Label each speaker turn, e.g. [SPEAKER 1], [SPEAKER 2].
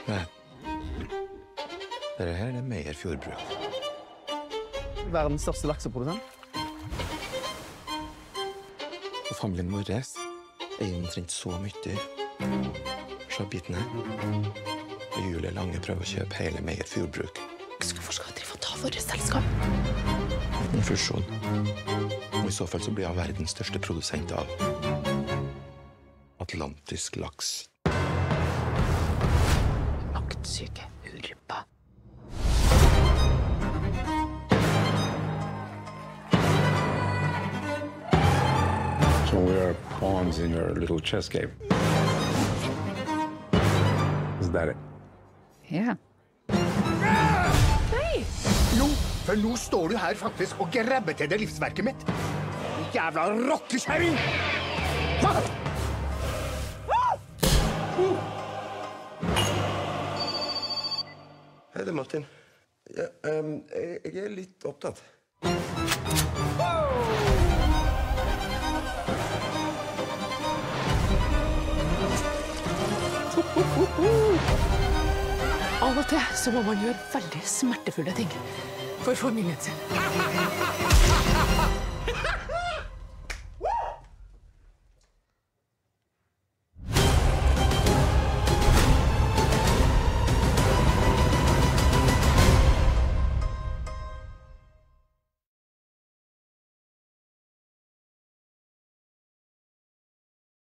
[SPEAKER 1] Nei. Dette her er Meyer Fjordbruk.
[SPEAKER 2] Verdens største lakseprodusent.
[SPEAKER 1] Og familien vår er omtrent så mye. Se biten her. Og Julie Lange prøver å kjøpe hele Meyer Fjordbruk.
[SPEAKER 3] Hvorfor skal dere få ta våre selskap?
[SPEAKER 1] En fusjon. Og i så fall så blir han verdens største produsent av atlantisk laks.
[SPEAKER 3] Maktsyke urpa.
[SPEAKER 4] So we are pawns in your little chess game. Is that it?
[SPEAKER 3] Ja.
[SPEAKER 5] Jo, for nå står du her faktisk og grabber til det livsverket mitt. Jævla rockekjerring!
[SPEAKER 1] Hei, det er Martin. Ja, jeg er litt opptatt.
[SPEAKER 3] Av og til så må man gjøre veldig smertefulle ting for familien sin.